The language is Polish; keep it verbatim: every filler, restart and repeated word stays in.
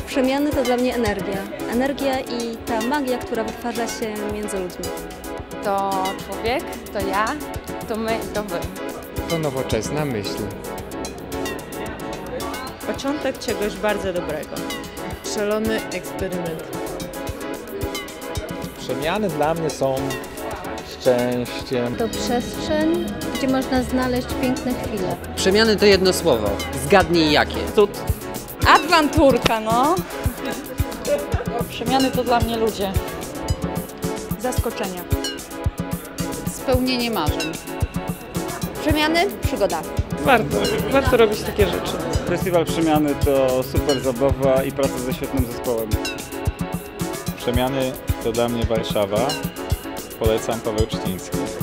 Przemiany to dla mnie energia. Energia i ta magia, która wytwarza się między ludźmi. To człowiek, to ja, to my i to wy. To nowoczesna myśl. Początek czegoś bardzo dobrego. Szalony eksperyment. Przemiany dla mnie są szczęściem. To przestrzeń, gdzie można znaleźć piękne chwile. Przemiany to jedno słowo. Zgadnij jakie. Cud. Awanturka, no. Przemiany to dla mnie ludzie. Zaskoczenia. Spełnienie marzeń. Przemiany, przygoda. Warto, warto robić takie rzeczy. Festiwal Przemiany to super zabawa i praca ze świetnym zespołem. Przemiany to dla mnie Warszawa. Polecam Paweł Czciński.